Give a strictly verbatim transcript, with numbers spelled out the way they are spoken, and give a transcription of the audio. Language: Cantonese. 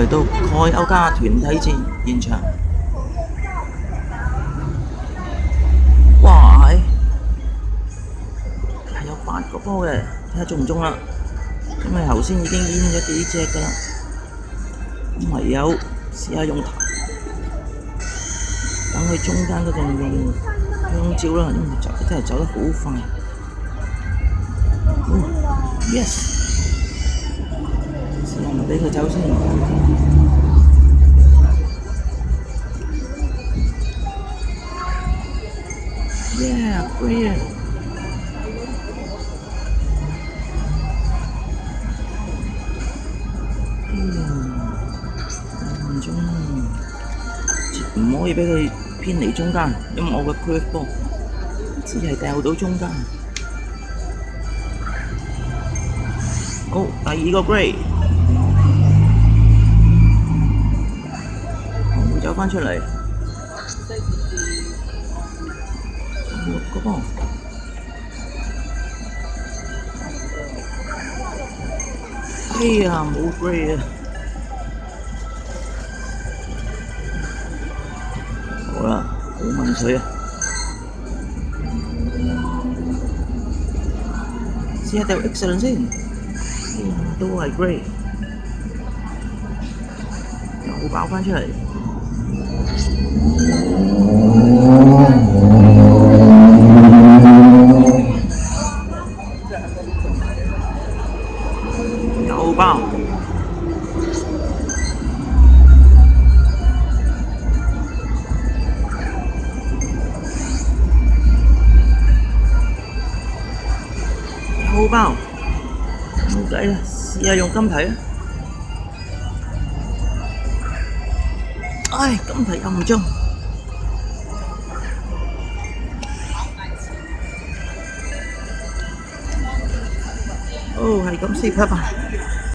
嚟到蓋歐加團體戰現場，哇！係係有八個波嘅，睇下中唔中啦。因為頭先已經煙咗幾隻㗎啦，咁唯有試下用頭，等佢中間嗰陣用香蕉啦，因為走真係走得好快。哦 ，yes！ 試下咪俾佢走先。Yeah, brilliant！ 唔中，唔可以俾佢偏離中間，因為我嘅 curve 波只係掉到中間。好，第二個 grade， 會走翻出嚟，六個波。哎呀，冇 grade 啊！好啦，好問水啊！試下掉 excellent 先，哎呀，都係 grade， 又爆翻出嚟。又爆！又爆！冇計啦，試下用金提啊！唉，金提又唔中。哦，係咁先，拜拜。